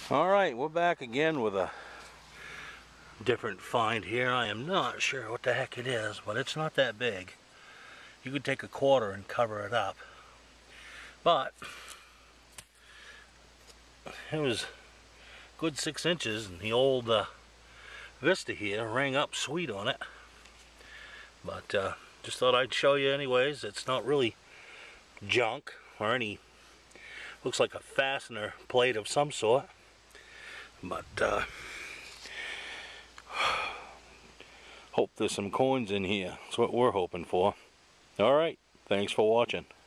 Alright, we're back again with a different find here. I am not sure what the heck it is, but it's not that big. You could take a quarter and cover it up. But it was a good 6 inches, and the old Vista here rang up sweet on it. But just thought I'd show you anyways. It's not really junk or any, looks like a fastener plate of some sort. But hope there's some coins in here. That's what we're hoping for. Alright, thanks for watching.